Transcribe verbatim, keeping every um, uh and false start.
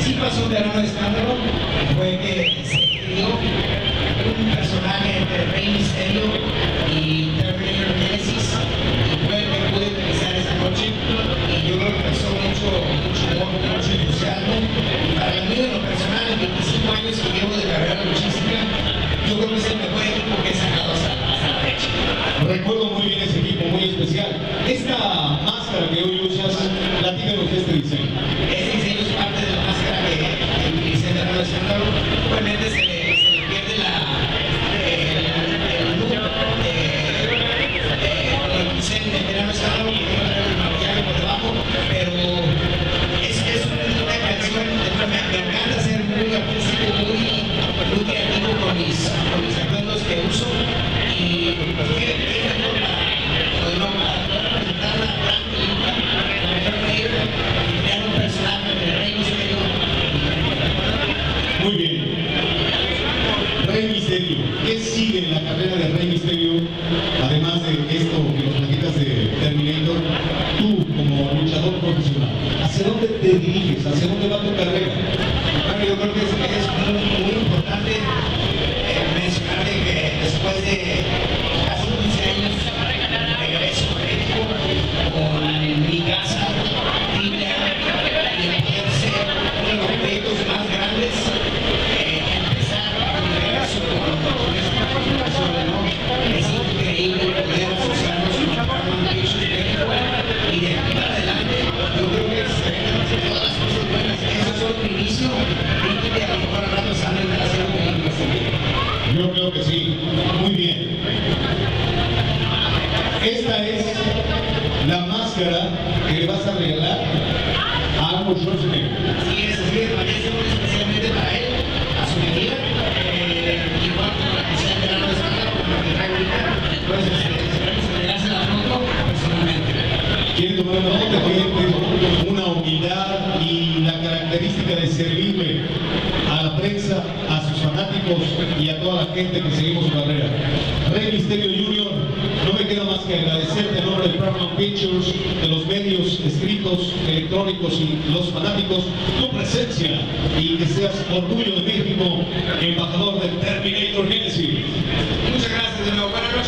sí pasó un verano de escándalo, fue que se creó un personaje entre Rey Mysterio y Terminator Genesis, y fue el que pude utilizar esa noche, y yo creo que pasó mucho, mucho amor, mucho entusiasmo, y para mí en lo personal, en veinticinco años que llevo de carrera luchística, yo creo que es el mejor equipo que he sacado hasta, hasta la fecha. Recuerdo muy bien ese equipo, muy especial. Esta máscara que hoy usas, platícanos de este diseño. Este diseño es parte de la máscara que, que utilicé en el escándalo. Obviamente se le, se le pierde la, el, el look de lo que utilicé en el verano escándalo, porque no traigo el maquillaje por debajo, pero es, es una canción, me, me encanta ser muy artístico, muy, muy creativo con mis, con mis atuendos que uso, y qué mejor para no presentar una gran película, y crear un personaje de Rey Mysterio. Muy bien. Rey Mysterio, ¿qué sigue en la carrera de Rey Mysterio? Además de esto que nos platicas de Terminator, tú como luchador profesional, ¿hacia dónde te diriges? ¿Hacia dónde va tu carrera? Bueno, yo creo que es, es muy, muy importante eh, mencionar de que después de casi quince años regreso a México con mi casa, Biblia, y el poder ser uno de los proyectos más grandes, eh, empezar mi regreso con, con esta participación, ¿no? Es increíble poder asociarnos con Paramount Pictures de México, y de aquí para adelante yo creo que se ven todas las cosas buenas. Eso es solo un inicio, y que a lo mejor al rato salen haciendo películas también. Yo creo que sí, muy bien. Esta es la máscara que le vas a regalar a Arnold Schwarzenegger. Así es, así es, parece especialmente para él, a su medida, eh, igual como la que sea el verano de escándalo, como la que trae ahorita, pues esperemos entregársela pronto personalmente. Quiere tomar una nota, tiene una humildad y la característica de servirle a la prensa, a sus fanáticos y a toda la gente que seguimos su carrera. Rey Mysterio junior, no me queda más que agradecerte en nombre de Paramount Pictures, de los medios escritos, electrónicos y los fanáticos, tu presencia, y que seas orgullo de México, embajador del Terminator Genesis. Muchas gracias de nuevo. Buenas noches.